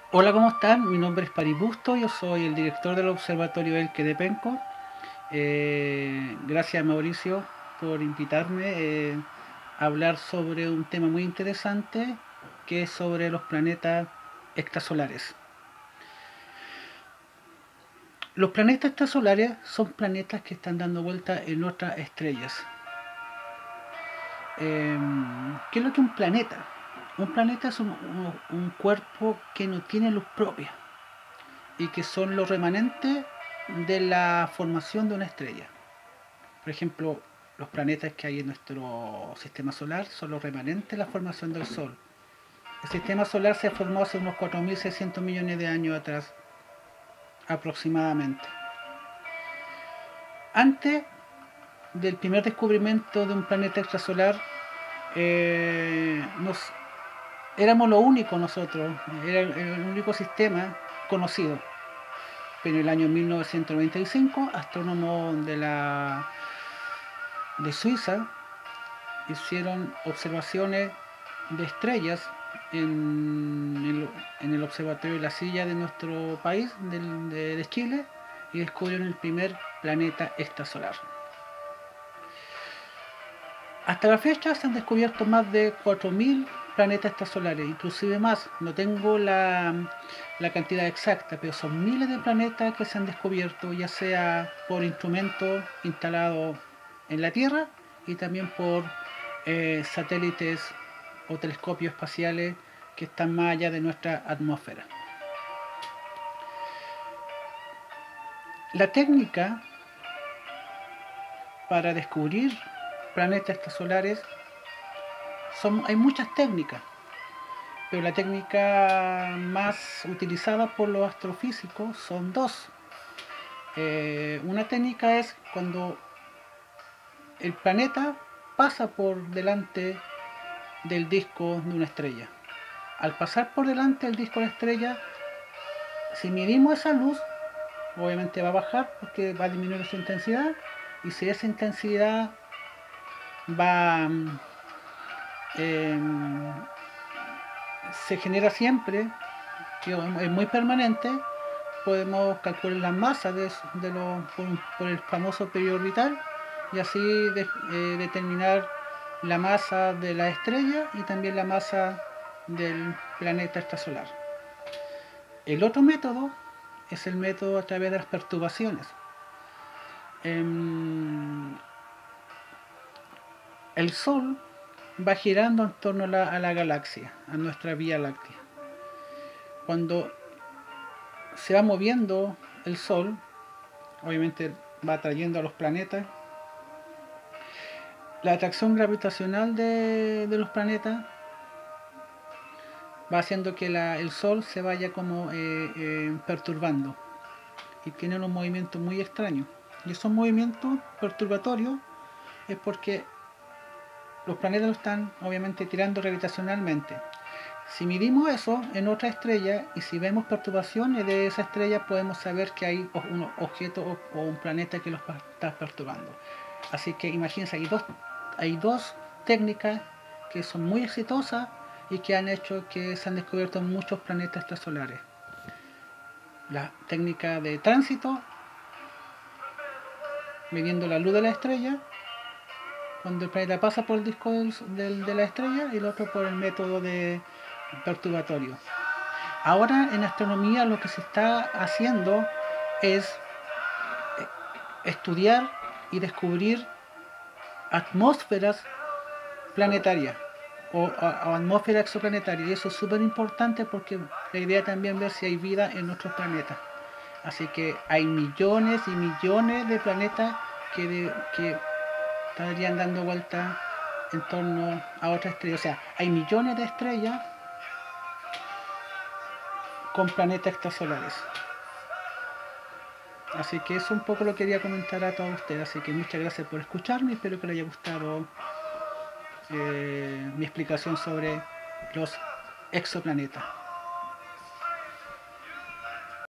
Hola, ¿cómo están? Mi nombre es Pari Busto, yo soy el director del Observatorio Elque de Penco. Gracias, Mauricio, por invitarme a hablar sobre un tema muy interesante que es sobre los planetas extrasolares. Los planetas extrasolares son planetas que están dando vueltas en otras estrellas. Eh, ¿Qué es lo que es un planeta? Un planeta es un cuerpo que no tiene luz propia y que son los remanentes de la formación de una estrella. Por ejemplo, los planetas que hay en nuestro sistema solar son los remanentes de la formación del Sol. El sistema solar se formó hace unos 4.600 millones de años atrás, aproximadamente. Antes del primer descubrimiento de un planeta extrasolar, nos éramos lo único nosotros, era el único sistema conocido. Pero en el año 1995, astrónomos de Suiza hicieron observaciones de estrellas en el observatorio de la Silla de nuestro país, de Chile, y descubrieron el primer planeta extrasolar. Hasta la fecha se han descubierto más de 4.000 planetas extrasolares, inclusive más. No tengo la cantidad exacta, pero son miles de planetas que se han descubierto, ya sea por instrumentos instalados en la Tierra y también por satélites o telescopios espaciales que están más allá de nuestra atmósfera. La técnica para descubrir planetas extrasolares hay muchas técnicas, pero la técnica más utilizada por los astrofísicos son dos. Una técnica es cuando el planeta pasa por delante del disco de una estrella. Al pasar por delante del disco de la estrella, si medimos esa luz, obviamente va a bajar porque va a disminuir su intensidad, y si esa intensidad va eh, se genera siempre, que es muy permanente, podemos calcular la masa por el famoso periodo orbital y así determinar la masa de la estrella y también la masa del planeta extrasolar. El otro método es el método a través de las perturbaciones. El Sol va girando en torno a la galaxia, a nuestra Vía Láctea. Cuando se va moviendo el Sol, obviamente va atrayendo a los planetas. La atracción gravitacional de los planetas va haciendo que el Sol se vaya como perturbando y tiene unos movimientos muy extraños. Y esos movimientos perturbatorios es porque los planetas lo están obviamente tirando gravitacionalmente. Si midimos eso en otra estrella y si vemos perturbaciones de esa estrella, podemos saber que hay un objeto o un planeta que los está perturbando. Así que imagínense, hay dos técnicas que son muy exitosas y que han hecho que se han descubierto muchos planetas extrasolares. La técnica de tránsito, midiendo la luz de la estrella, cuando el planeta pasa por el disco de la estrella, y el otro por el método de perturbatorio. Ahora en astronomía lo que se está haciendo es estudiar y descubrir atmósferas planetarias o atmósfera exoplanetaria, y eso es súper importante porque la idea también es ver si hay vida en otros planetas. Así que hay millones y millones de planetas que estarían dando vuelta en torno a otra estrella. O sea, hay millones de estrellas con planetas extrasolares. Así que eso un poco lo quería comentar a todos ustedes. Así que muchas gracias por escucharme. Espero que les haya gustado mi explicación sobre los exoplanetas.